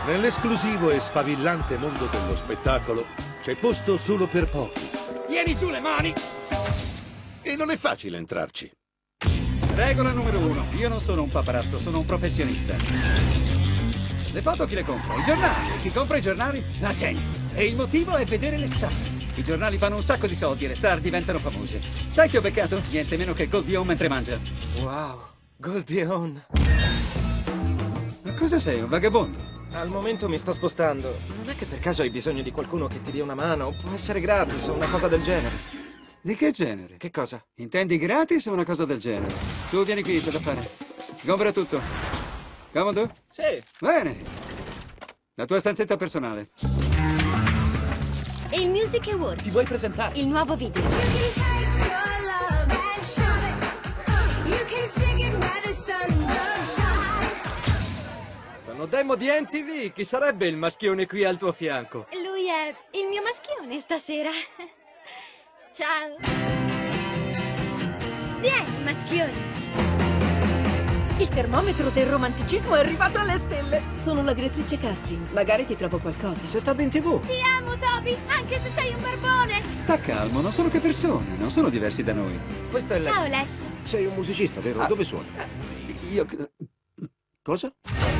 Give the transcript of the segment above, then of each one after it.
Nell'esclusivo e sfavillante mondo dello spettacolo c'è posto solo per pochi. Tieni giù le mani! E non è facile entrarci. Regola numero 1. Io non sono un paparazzo, sono un professionista. Le foto chi le compra? I giornali. E chi compra i giornali? La gente. E il motivo è vedere le star. I giornali fanno un sacco di soldi e le star diventano famose. Sai che ho beccato? Niente meno che Goldie Hawn mentre mangia. Wow, Goldie Hawn. Ma cosa sei, un vagabondo? Al momento mi sto spostando. Non è che per caso hai bisogno di qualcuno che ti dia una mano? Può essere gratis o una cosa del genere. Di che genere? Che cosa? Intendi gratis o una cosa del genere? Tu vieni qui, c'è da fare. Sgombra tutto. Comodo? Sì. Bene. La tua stanzetta personale. E il Music Awards. Ti vuoi presentare? Il nuovo video. Sono Demo di NTV. Chi sarebbe il maschione qui al tuo fianco? Lui è il mio maschione stasera. Ciao. Vieni, maschione. Il termometro del romanticismo è arrivato alle stelle. Sono la direttrice casting. Magari ti trovo qualcosa. C'è Tab in TV. Ti amo, Toby, anche se sei un barbone. Sta calmo, non sono che persone, non sono diversi da noi. Questo è Ciao, Les. Les. Sei un musicista, vero? Dove suoni? Io... Cosa?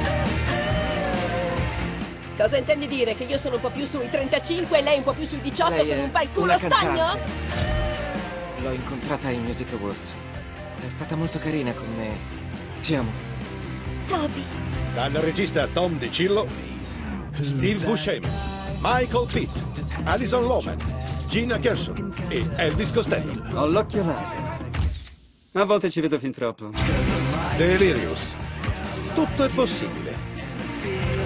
Cosa intendi dire? Che io sono un po' più sui 35 e lei un po' più sui 18 Lei con è un bel culo una stagno? cantante. L'ho incontrata ai Music Awards. È stata molto carina con me. Ti amo. Toby. Dal regista Tom DiCillo, Steve Buscemi, Michael Pitt, Alison Lohman, Gina Gershon e Elvis Costello. Ho l'occhio laser. A volte ci vedo fin troppo. Delirious. Tutto è possibile.